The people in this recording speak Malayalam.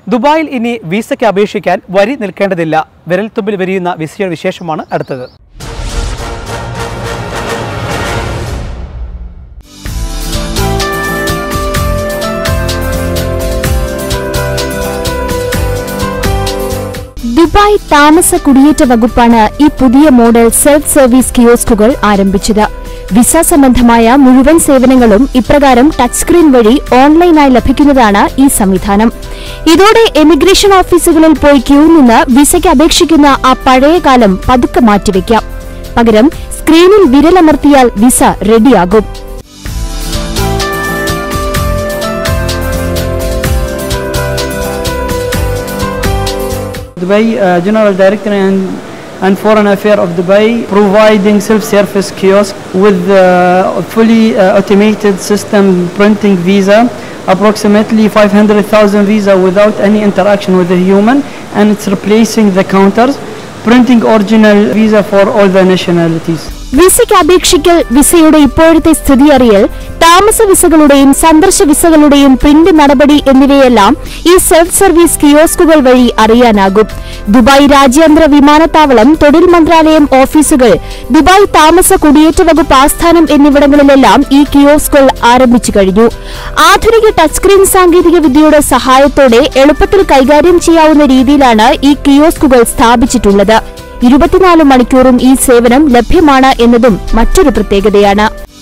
ദുബായിൽ ഇനി വിസയ്ക്ക് അപേക്ഷിക്കാൻ വരി നിൽക്കേണ്ടതില്ല. വിരൽത്തുമ്പിൽ വിരിയുന്ന വിസയുടെ വിശേഷമാണ് അടുത്തത്. ദുബായ് താമസ കുടിയേറ്റ വകുപ്പാണ് ഈ പുതിയ മോഡൽ സെൽഫ് സർവീസ് കിയോസ്കുകൾ ആരംഭിച്ചത്. വിസ സംബന്ധമായ മുഴുവൻ സേവനങ്ങളും ഇപ്രകാരം ടച്ച് സ്ക്രീൻ വഴി ഓൺലൈനായി ലഭിക്കുന്നതാണ് ഈ സംവിധാനം. ഇതോടെ എമിഗ്രേഷൻ ഓഫീസുകളിൽ പോയി ക്യൂ നിന്ന് വിസയ്ക്ക് അപേക്ഷിക്കുന്ന ആ പഴയ കാലം പതുക്കെ മാറ്റിവെക്കാം. പകരം സ്ക്രീനിൽ വിരലമർത്തിയാൽ വിസ റെഡിയാകും. Dubai General Director and Foreign Affairs of Dubai providing self-service kiosk with fully automated system printing visa, approximately 500,000 visa without any interaction with the human, and it's replacing the counters, printing original visa for all the nationalities. വിസയ്ക്ക് അപേക്ഷിക്കൽ, വിസയുടെ ഇപ്പോഴത്തെ സ്ഥിതി അറിയൽ, താമസ വിസകളുടെയും സന്ദർശ വിസകളുടെയും പ്രിന്റ് നടപടി എന്നിവയെല്ലാം ഈ സെൽഫ് സർവീസ് കിയോസ്കുകൾ വഴി അറിയാനാകും. ദുബായ് രാജ്യാന്തര വിമാനത്താവളം, തൊഴിൽ മന്ത്രാലയം ഓഫീസുകൾ, ദുബായ് താമസ കുടിയേറ്റ വകുപ്പ് ആസ്ഥാനം എന്നിവിടങ്ങളിലെല്ലാം ഈ കിയോസ്കുകൾ ആരംഭിച്ചു കഴിഞ്ഞു. ആധുനിക ടച്ച് സ്ക്രീൻ സാങ്കേതിക വിദ്യയുടെ സഹായത്തോടെ എളുപ്പത്തിൽ കൈകാര്യം ചെയ്യാവുന്ന രീതിയിലാണ് ഈ കിയോസ്കുകൾ സ്ഥാപിച്ചിട്ടുള്ളത്. 24 മണിക്കൂറും ഈ സേവനം ലഭ്യമാണ് എന്നതും മറ്റൊരു പ്രത്യേകതയാണ്.